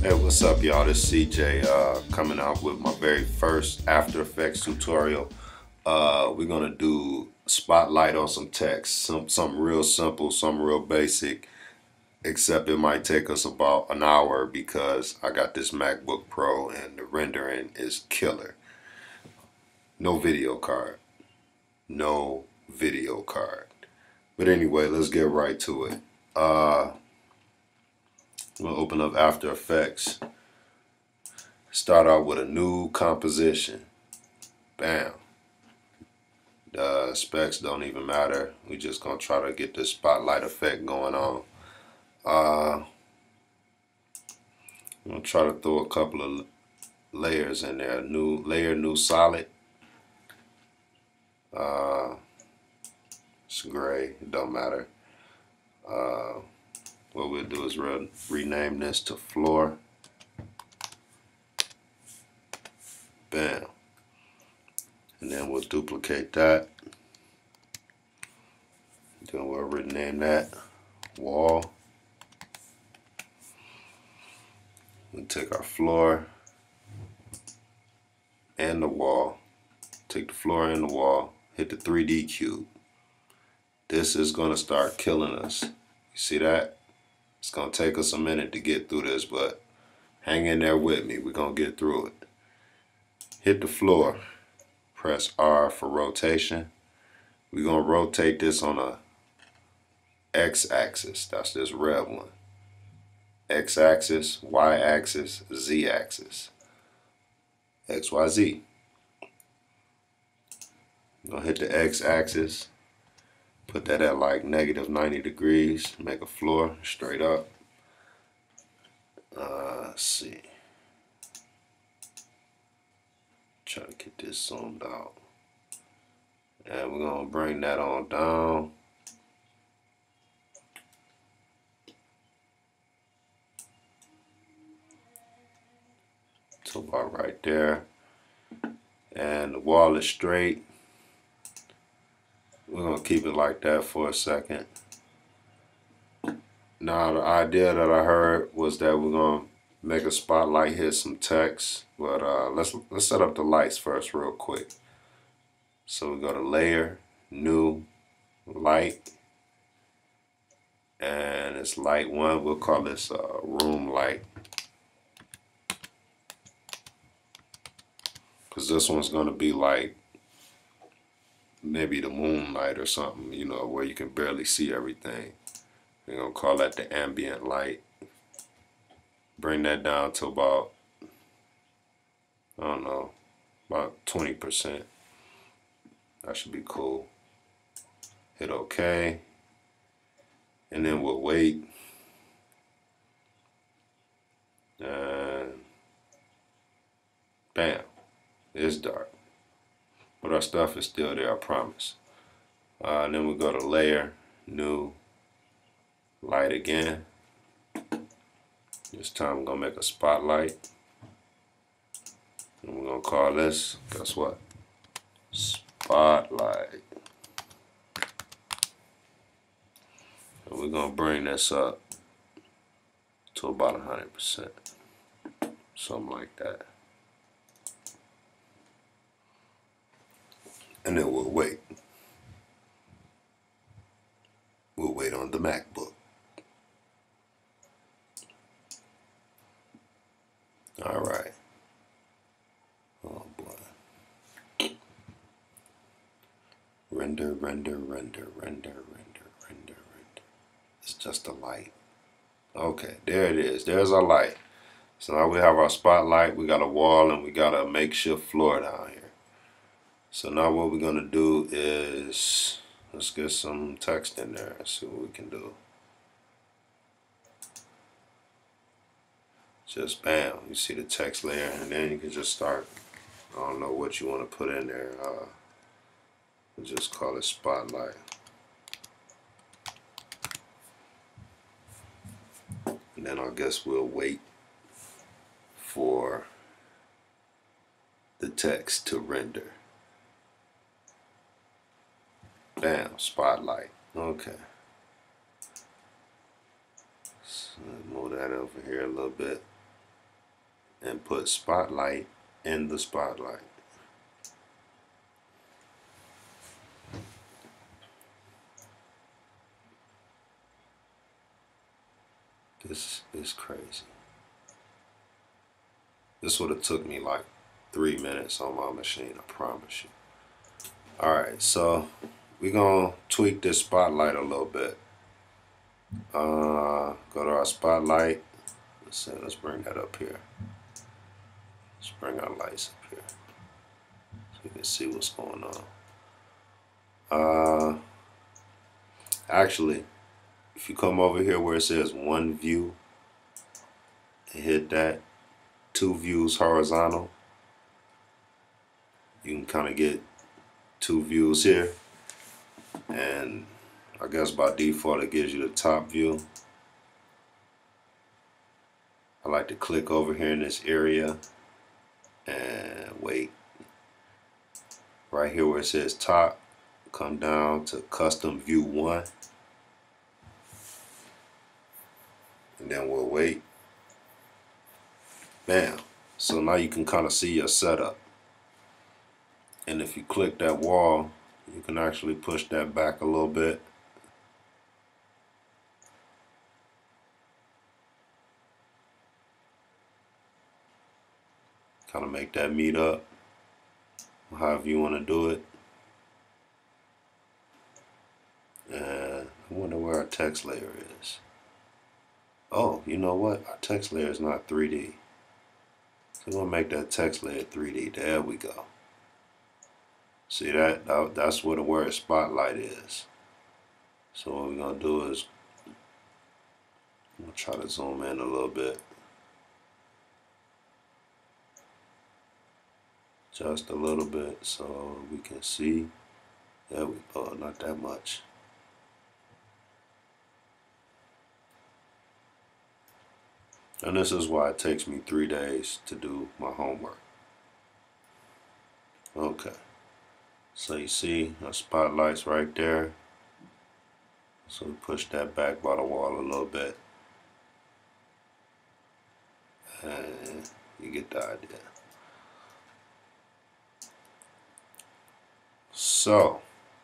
Hey, what's up, y'all? This is CJ coming out with my very first After Effects tutorial. We're gonna do spotlight on some text, something real simple, something real basic. Except it might take us about an hour because I got this MacBook Pro and the rendering is killer. No video card, no video card. But anyway, let's get right to it. We'll open up After Effects. Start out with a new composition. Bam. The specs don't even matter. We just gonna try to get this spotlight effect going on. I'm gonna try to throw a couple of layers in there. New layer, new solid. It's gray. It don't matter. What we'll do is rename this to floor. Bam. And then we'll duplicate that. Then we'll rename that wall. We'll take our floor and the wall. Take the floor and the wall. Hit the 3D cube. This is going to start killing us. You see that? It's going to take us a minute to get through this, but hang in there with me. We're going to get through it. Hit the floor. Press R for rotation. We're going to rotate this on a X-axis. That's this red one. X-axis, Y-axis, Z-axis. X, Y, Z. I'm going to hit the X-axis. Put that at like -90 degrees. Make a floor straight up. Let's see. Try to get this zoomed out. And we're going to bring that on down. To about right there. And the wall is straight. We're going to keep it like that for a second. Now the idea that I heard was that we're going to make a spotlight hit some text. But let's set up the lights first real quick. So we go to layer, new, light. And it's light 1. We'll call this room light. Because this one's going to be like maybe the moonlight or something, you know, where you can barely see everything. We're going to call that the ambient light. Bring that down to about, I don't know, about 20%. That should be cool. Hit OK. And then we'll wait. And bam, it's dark. But our stuff is still there, I promise. And then we go to layer, new, light again. This time I'm gonna make a spotlight. And we're gonna call this, guess what? Spotlight. And we're gonna bring this up to about 100%. Something like that. And then we'll wait. We'll wait on the MacBook. All right. Oh boy. Render, render, render, render, render, render, render. It's just a light. Okay, there it is. There's our light. So now we have our spotlight. We got a wall and we got a makeshift floor down here. So now what we're gonna do is let's get some text in there and see what we can do. Just bam, you see the text layer, and then you can just start. I don't know what you want to put in there. We'll just call it spotlight. And then I guess we'll wait for the text to render. Bam, spotlight. Okay. So move that over here a little bit. and put spotlight in the spotlight. This is crazy. This would have took me like 3 minutes on my machine, I promise you. Alright, so we're gonna tweak this spotlight a little bit. Go to our spotlight. Let's bring that up here. Let's bring our lights up here so you can see what's going on. Actually, if you come over here where it says one view and hit that, 2 views horizontal, you can kind of get 2 views here, and I guess by default it gives you the top view. I like to click over here in this area and wait. Right here where it says top, come down to custom view 1, and then we'll wait. Bam. So now you can kind of see your setup. And if you click that wall, you can actually push that back a little bit. Kind of make that meet up, however you want to do it. And I wonder where our text layer is. Oh, you know what? Our text layer is not 3D. So we're going to make that text layer 3D. There we go. See that's where the word spotlight is. So what we're going to do is, I'm going to try to zoom in a little bit. Just a little bit so we can see. There we go, not that much. And this is why it takes me 3 days to do my homework. Okay. So you see our spotlight's right there. So we push that back by the wall a little bit. And you get the idea. So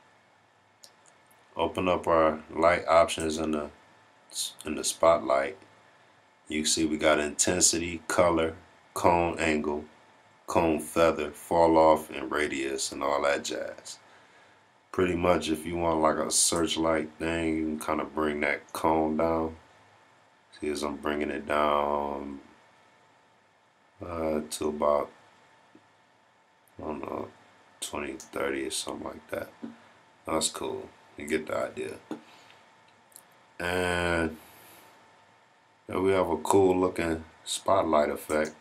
open up our light options in the spotlight. You see we got intensity, color, cone angle, cone feather, fall off, and radius, and all that jazz. Pretty much if you want like a searchlight thing, you can kind of bring that cone down. See, as I'm bringing it down to about, I don't know, 20, 30 or something like that. That's cool. You get the idea. And there we have a cool looking spotlight effect.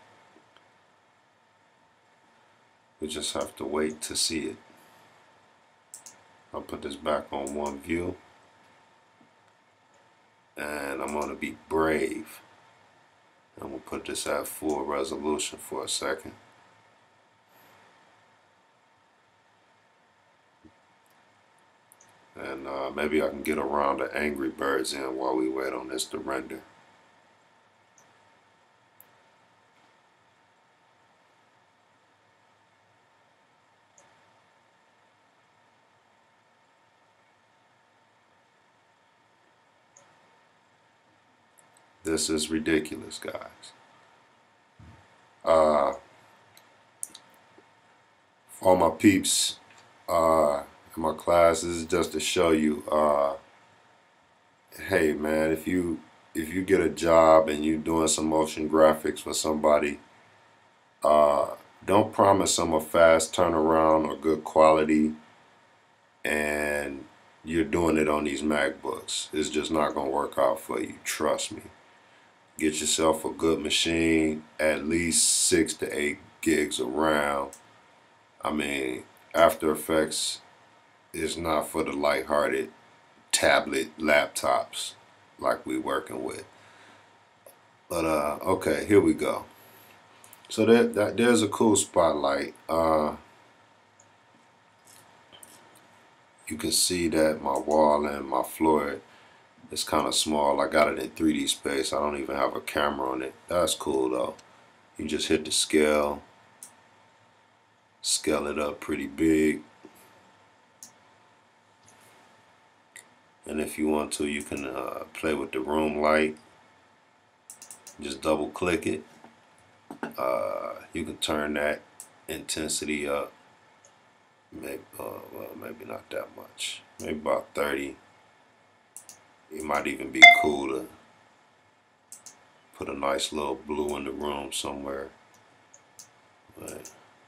We just have to wait to see it. I'll put this back on one view. And I'm going to be brave. I'm going to put this at full resolution for a second. And maybe I can get around the Angry Birds in while we wait on this to render. This is ridiculous, guys. All my peeps in my class, this is just to show you, hey man, if you get a job and you're doing some motion graphics for somebody, don't promise them a fast turnaround or good quality and you're doing it on these MacBooks. It's just not going to work out for you, trust me. Get yourself a good machine, at least 6 to 8 gigs of RAM. I mean, After Effects is not for the lighthearted tablet laptops like we working with. But okay, here we go. So there's a cool spotlight. You can see that my wall and my floor is kind of small. I got it in 3D space. I don't even have a camera on it. That's cool though. You just hit the scale, scale it up pretty big. And if you want to, you can play with the room light. Just double click it. You can turn that intensity up. Maybe, well, maybe not that much. Maybe about 30. It might even be cool to put a nice little blue in the room somewhere. But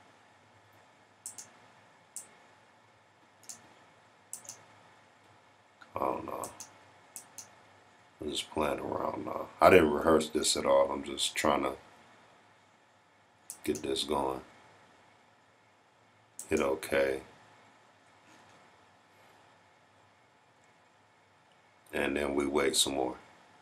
I don't know. I'm just playing around now. I didn't rehearse this at all. I'm just trying to get this going. Hit OK. And then we wait some more.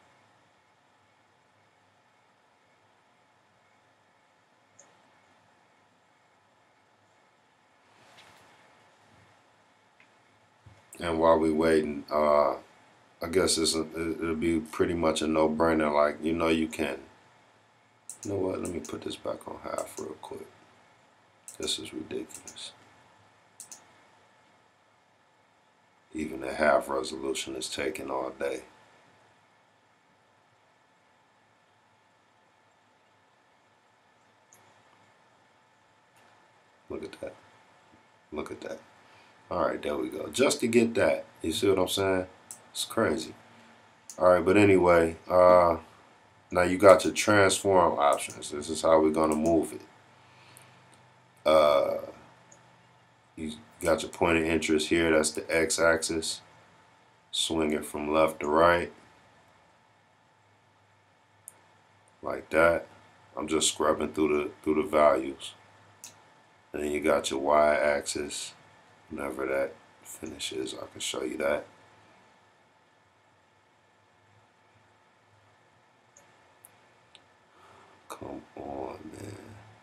And while we waiting, I guess it'll be pretty much a no-brainer. Like, you know, you can. You know what? Let me put this back on half real quick. This is ridiculous. Even the half resolution is taking all day. Look at that. Look at that. All right, there we go. Just to get that. You see what I'm saying? It's crazy. All right, but anyway, now you got your transform options. This is how we're gonna move it. You got your point of interest here. That's the x-axis. Swing it from left to right, like that. I'm just scrubbing through the values. And then you got your y-axis. Whenever that finishes, I can show you that. Come on, man.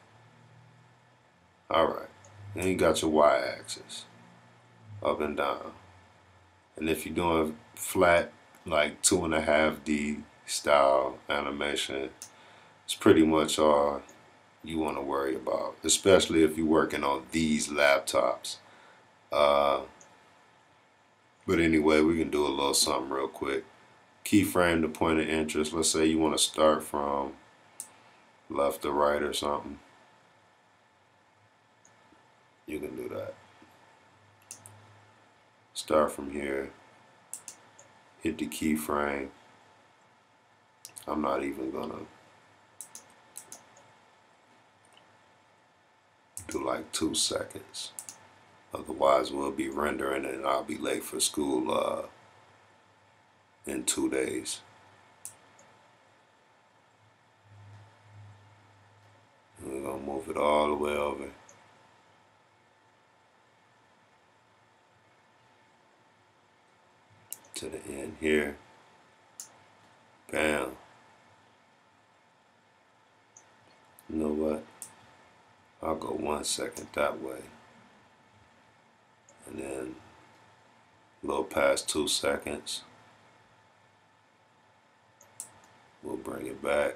All right. Then you got your y-axis, up and down. And if you're doing flat, like 2.5D style animation, it's pretty much all you want to worry about, especially if you're working on these laptops. But anyway, we can do a little something real quick. Keyframe the point of interest. Let's say you want to start from left to right or something. You can do that. Start from here. Hit the keyframe. I'm not even gonna do like 2 seconds. Otherwise we'll be rendering and I'll be late for school in 2 days. And we're gonna move it all the way over to the end here. Bam. You know what? I'll go 1 second that way. And then a little past 2 seconds, we'll bring it back.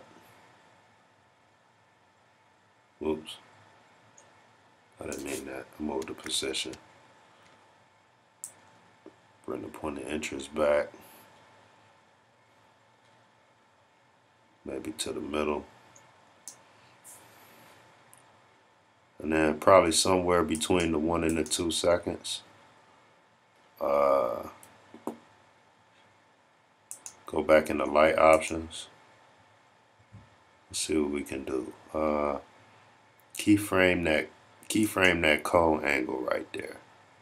Oops. I didn't mean that. I moved the position. Bring the point of interest back. Maybe to the middle. And then probably somewhere between the 1 and the 2 seconds. Go back in the light options. Let's see what we can do. Keyframe that cone angle right there.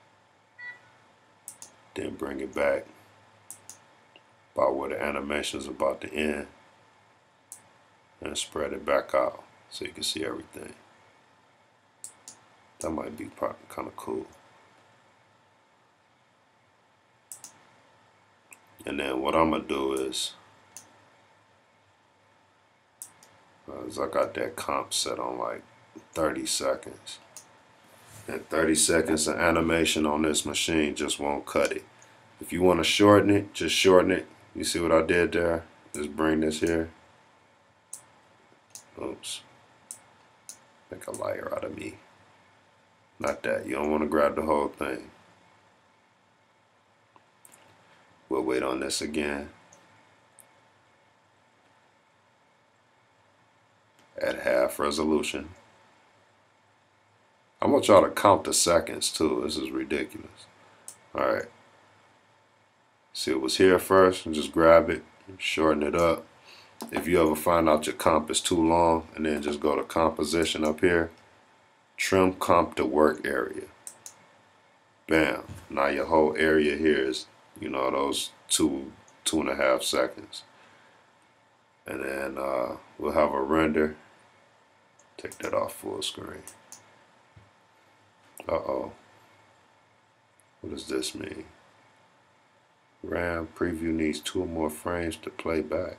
Then bring it back about where the animation is about to end. And spread it back out so you can see everything. That might be kind of cool. And then what I'm gonna do is I got that comp set on like 30 seconds. And 30 seconds of animation on this machine just won't cut it. If you want to shorten it, just shorten it. You see what I did there? Just bring this here. Oops. Make a liar out of me. Not that. You don't want to grab the whole thing. We'll wait on this again. At half resolution. I want y'all to count the seconds too. This is ridiculous. Alright. See, it was here first, and just grab it, shorten it up. If you ever find out your comp is too long, and then just go to composition up here, trim comp to work area. Bam. Now your whole area here is, you know, those 2.5 seconds. And then we'll have a render. Take that off full screen. Uh-oh. What does this mean? RAM preview needs 2 or more frames to play back.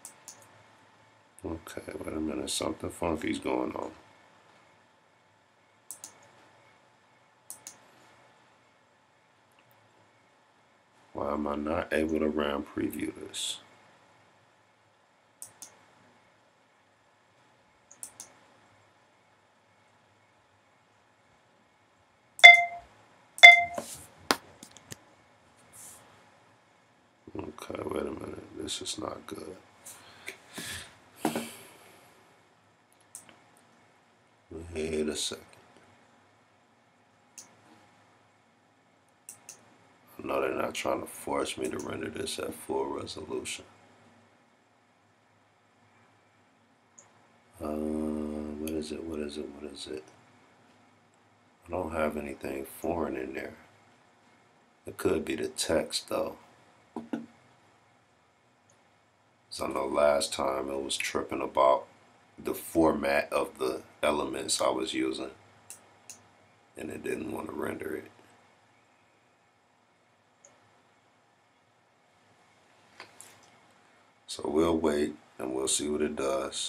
Okay, wait a minute. Something funky's going on. Why am I not able to RAM preview this? Okay, wait a minute. This is not good. Wait a second. I know they're not trying to force me to render this at full resolution. What is it? What is it? What is it? I don't have anything foreign in there. It could be the text though. So I know last time it was tripping about the format of the elements I was using, and it didn't want to render it. So we'll wait and we'll see what it does.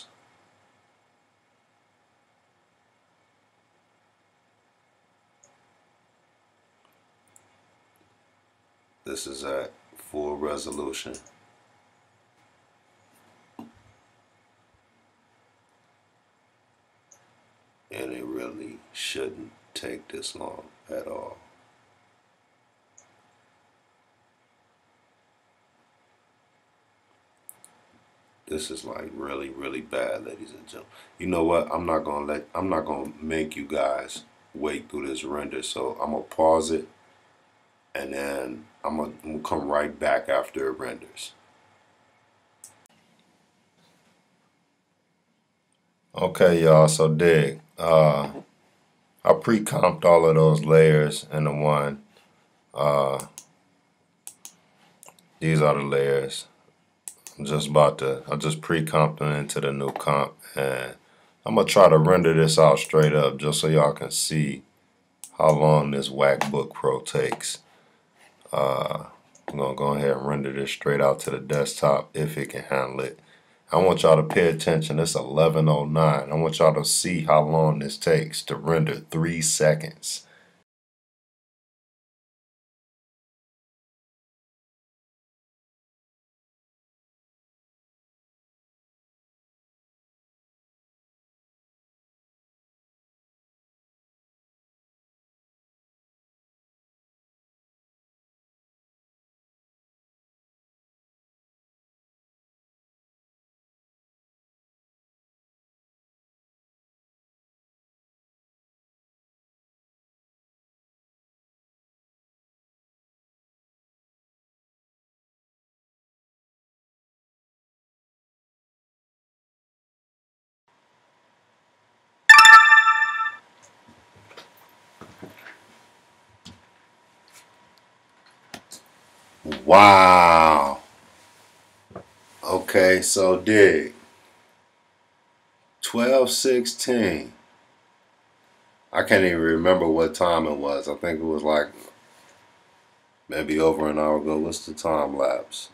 This is at full resolution. And it really shouldn't take this long at all. This is like really, really bad, ladies and gentlemen. You know what? I'm not gonna make you guys wait through this render. So I'm gonna pause it, and then I'm gonna come right back after it renders. Okay, y'all. So dig. I pre-comped all of those layers into one. These are the layers. I just pre-comped them into the new comp, and I'm gonna try to render this out straight up just so y'all can see how long this MacBook Pro takes. I'm gonna go ahead and render this straight out to the desktop if it can handle it. I want y'all to pay attention. It's 11:09. I want y'all to see how long this takes to render 3 seconds. Wow. Okay, so dig. 12:16. I can't even remember what time it was. I think it was like maybe over an hour ago. What's the time lapse?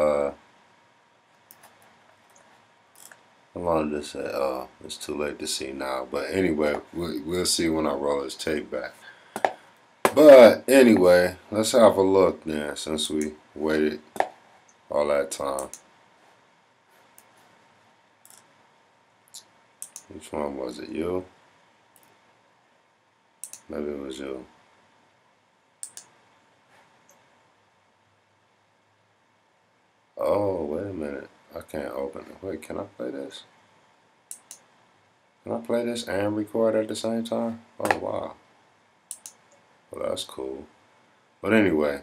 How long did this say? Oh, it's too late to see now. But anyway, we'll see when I roll this tape back. But anyway, let's have a look then, since we waited all that time. Which one was it? You? Maybe it was you. Oh, wait a minute. I can't open it. Wait, can I play this? Can I play this and record at the same time? Oh, wow. Well, that's cool. But anyway.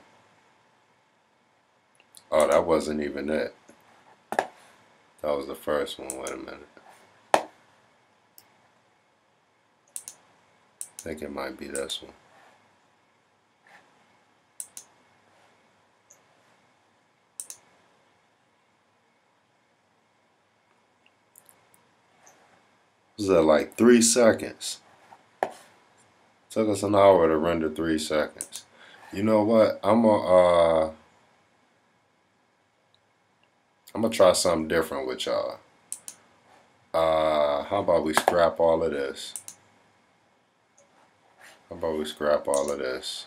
Oh, that wasn't even it. That was the first one. Wait a minute. I think it might be this one. This is at like 3 seconds. Took us an hour to render 3 seconds. You know what? I'm gonna try something different with y'all. How about we scrap all of this? How about we scrap all of this?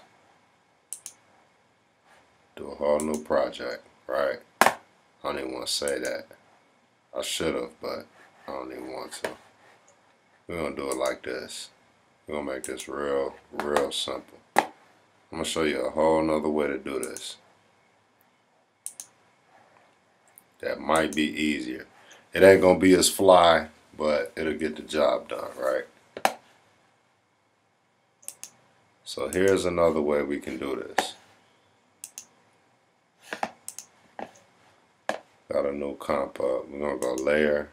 Do a whole new project, right? I don't even want to say that. I should have, but I don't even want to. We're gonna do it like this. We're gonna make this real simple. I'm gonna show you a whole nother way to do this. That might be easier. It ain't gonna be as fly, but it'll get the job done, right? So here's another way we can do this. Got a new comp up. We're gonna go layer.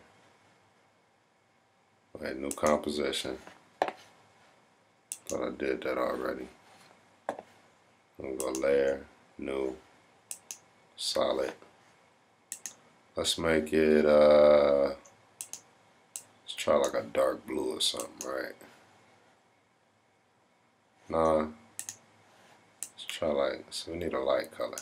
Wait, new composition. Thought I did that already. I'm gonna go layer, new, solid. Let's make it let's try like a dark blue or something, right? Nah. Let's try like, so we need a light color.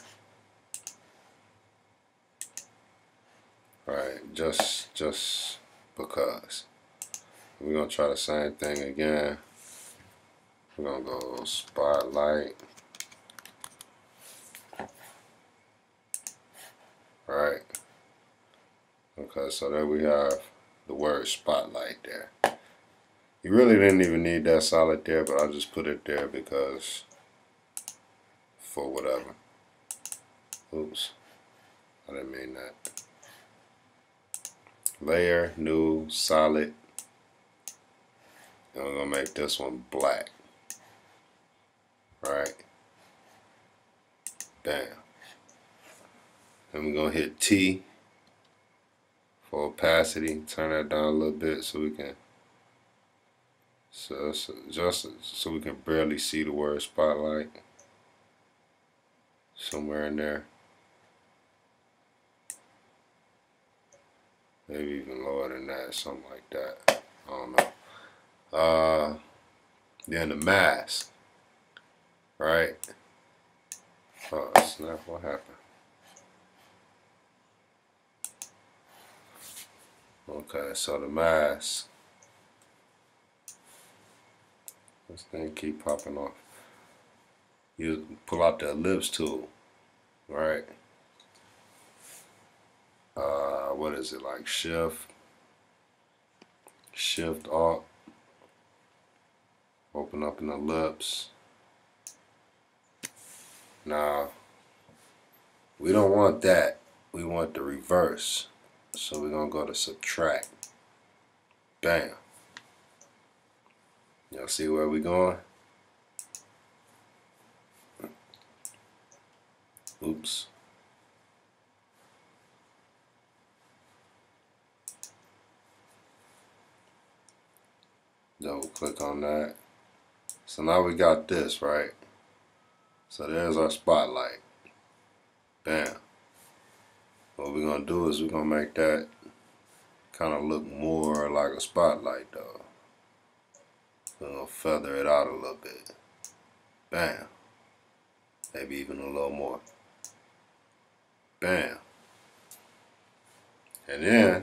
Right, just because. We're gonna try the same thing again. We're gonna go spotlight. Right. Okay, so there we have the word spotlight there. You really didn't even need that solid there, but I just put it there because for whatever. Oops. I didn't mean that. Layer, new, solid. And we're gonna make this one black. Right? Bam. And we're gonna hit T for opacity. Turn that down a little bit so we can just so we can barely see the word spotlight. Somewhere in there. Maybe even lower than that, something like that. I don't know. Then the mask. Right? Oh snap, what happened? Okay, so the mask. This thing keep popping off. You pull out the ellipse tool, right? What is it, like shift alt, open up an ellipse. Now, we don't want that. We want the reverse. So we're gonna go to subtract. Bam. Y'all see where we going? Oops. Double click on that. So now we got this, right? So there's our spotlight. Bam. What we're gonna do is we're gonna make that kind of look more like a spotlight though. We're gonna feather it out a little bit. Bam. Maybe even a little more. Bam. And then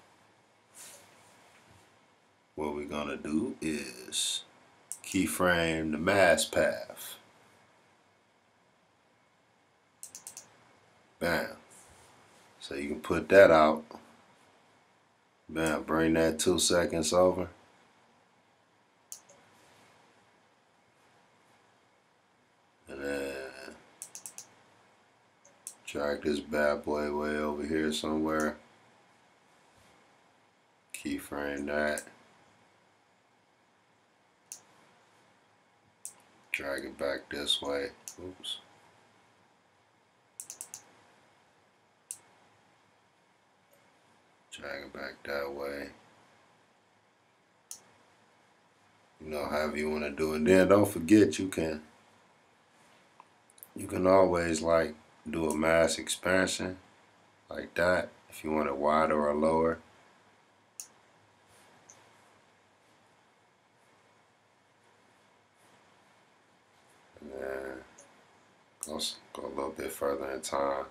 what we're gonna do is keyframe the mask path. Bam. So you can put that out. Bam. Bring that 2 seconds over. Drag this bad boy way over here somewhere. Keyframe that. Drag it back this way. Oops. Drag it back that way. You know, however you want to do it. Then don't forget you can always like do a mass expansion like that if you want it wider or lower. And then go a little bit further in time.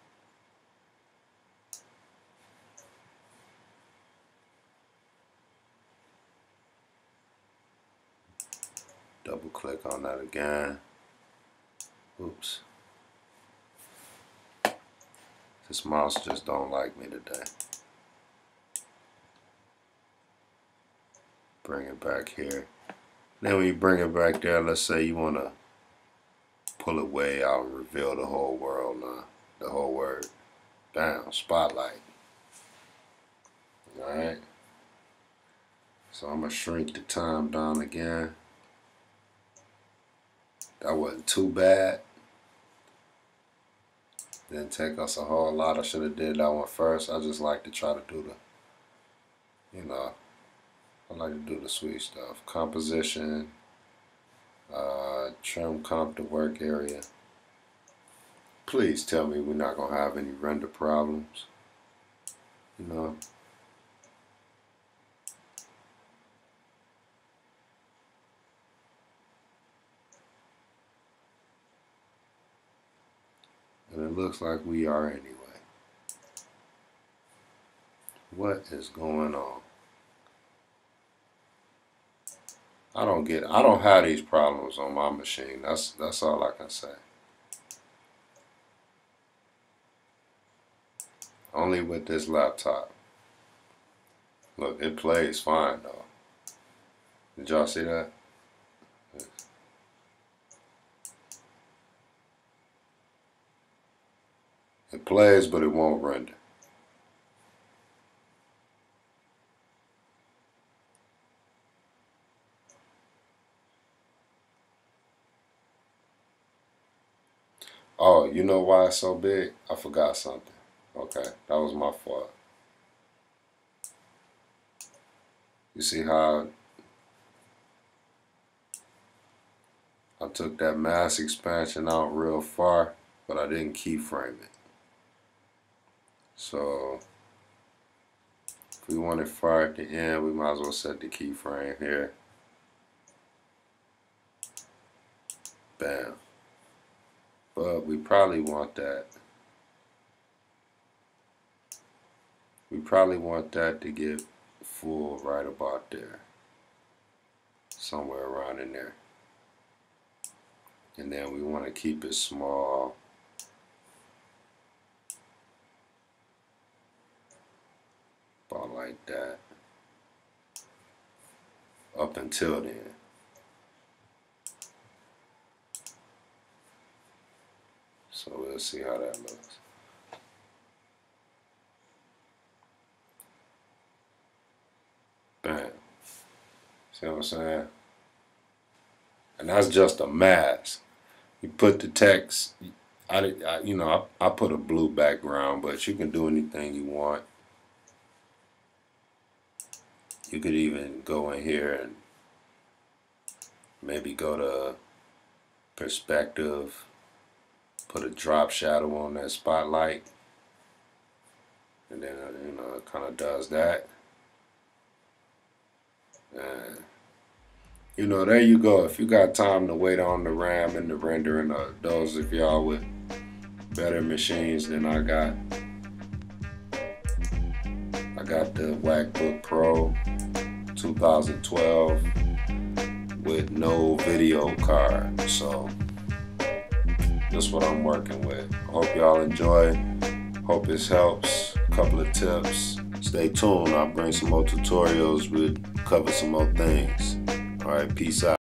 Double click on that again. Oops. This mouse just don't like me today. Bring it back here. Then when you bring it back there, let's say you want to pull it way out and reveal the whole world now. The whole word. Bam, spotlight. Alright. So I'm going to shrink the time down again. That wasn't too bad. Didn't take us a whole lot. I should have did that one first. I just like to try to do the, you know, I like to do the sweet stuff. Composition, trim comp to work area. Please tell me we're not going to have any render problems. You know. And it looks like we are anyway. What is going on? I don't have these problems on my machine. That's all I can say. Only with this laptop. Look, it plays fine though. Did y'all see that? It plays, but it won't render. Oh, you know why it's so big? I forgot something. Okay, that was my fault. You see how I took that mass expansion out real far, but I didn't keyframe it. So if we want it far at the end, we might as well set the keyframe here. Bam. But we probably want that. We probably want that to get full right about there. Somewhere around in there. And then we want to keep it small. About like that. Up until then. So we'll see how that looks. Bam. See what I'm saying? And that's just a mask. You put the text, I put a blue background, but you can do anything you want. You could even go in here and maybe go to perspective, put a drop shadow on that spotlight, and then it kind of does that. And there you go. If you got time to wait on the RAM and the rendering, those of y'all with better machines than I got the MacBook Pro 2012 with no video card. So that's what I'm working with. I hope y'all enjoy. Hope this helps. A couple of tips. Stay tuned. I'll bring some more tutorials. We'll cover some more things. All right, peace out.